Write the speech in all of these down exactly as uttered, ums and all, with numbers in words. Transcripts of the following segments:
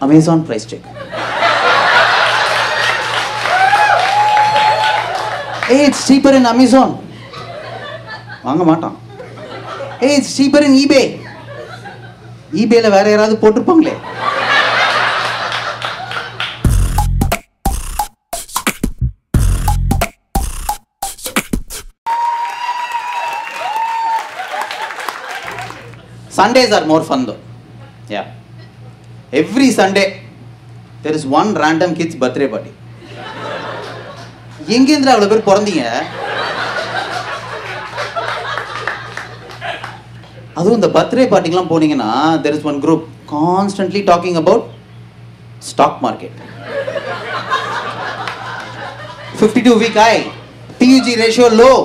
Amazon price check. Hey, it's cheaper in Amazon. வாங்க மாட்டான். Hey, it's cheaper in eBay. eBayல வேற யாராவது போட்டுருப்பாங்களே. Sundays are more fun though. Yeah. Every Sunday there is one random kid's birthday party. எங்கேந்திரா அவ்வளோ பேர் பிறந்தீங்க? அதுவும் இந்த birthday பார்ட்டிக்கெலாம் போனீங்கன்னா there is one group constantly talking about stock market. fifty-two week high, P U G ratio low.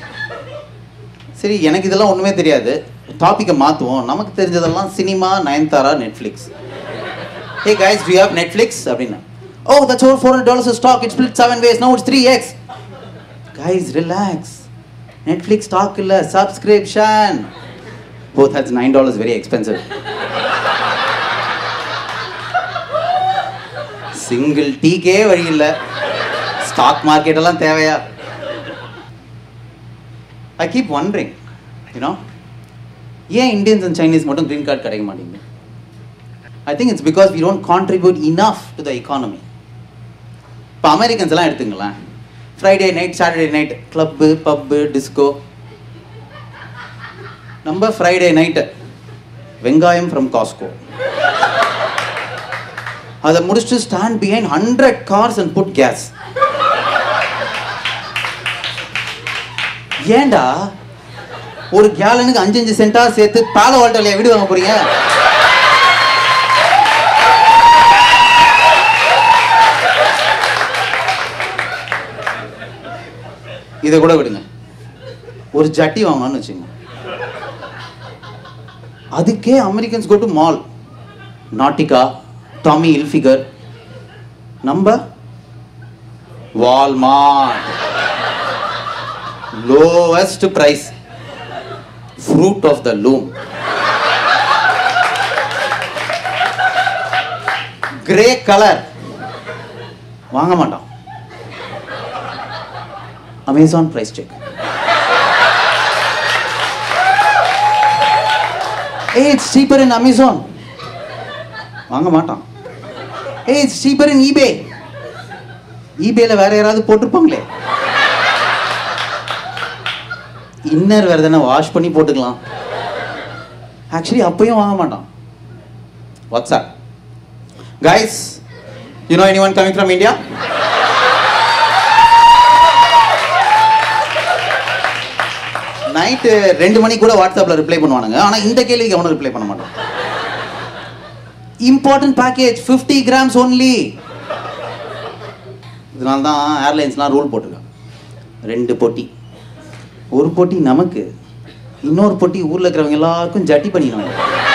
சரி, எனக்கு இதெல்லாம் ஒன்றுமே தெரியாது. டாபிக்கை மாற்றுவோம். நமக்கு தெரிஞ்சதெல்லாம் cinema, Nayanthara, Netflix. Hey guys, do you have Netflix? அப்படின்னா, oh, that's over four hundred dollars a stock. It split seven ways. Now it's three x. Guys, relax. Netflix stock illa, subscription. Both has nine dollars, very expensive. Single tea ke vadi illa. Stock market எல்லாம் தேவையா? I keep wondering, you know, ஏன் Indians and Chinese மட்டும் green card கிடைக்க மாட்டேங்குது? I think it's because we don't contribute enough to the economy. இப்போ Americans எல்லாம் எடுத்துங்களேன். Friday night, Saturday night, club, pub, disco. நம்ம ஃப்ரைடே நைட்டு வெங்காயம் from Costco. அதை முடிச்சுட்டு stand behind hundred cars and put gas. ஏண்டா ஒரு கேலனுக்கு அஞ்சு அஞ்சு சென்டா சேர்த்து பால வால்டர்லையா வீடு வாங்க போறீங்க? இதை கூட விடுங்க. ஒரு ஜட்டி வாங்கணும்னு வச்சுங்க, அதுக்கே Americans go to mall, Nautica, Tommy Hilfiger. நம்ம Walmart, lowest price, fruit of the loom, grey color, வாங்க மாட்டோம். Amazon price check. Hey, it's cheaper in Amazon. வாங்க மாட்டோம். Hey, it's cheaper in eBay. eBayல வேற யாராவது போட்டுருப்பாங்களே. இன்னர் வேறு தானே, வாஷ் பண்ணி போட்டுக்கலாம். ஆக்சுவலி அப்பயும் வாங்க மாட்டான். What's up guys, you know anyone coming from India? Night ரெண்டு மணிக்கு கூட வாட்ஸ்அப்பில் ரிப்ளை பண்ணுவானுங்க. ஆனால் இந்த கேள்விக்கு அவனும் ரிப்ளை பண்ண மாட்டான். Important package fifty grams only. இதனால தான் ஏர்லைன்ஸ்லாம் ரூல் போட்டிருக்காங்க. ரெண்டு பொட்டி, ஒரு பொட்டி நமக்கு, இன்னொரு பொட்டி ஊரில் இருக்கிறவங்க எல்லாருக்கும் ஜட்டி பண்ணிடுவாங்க.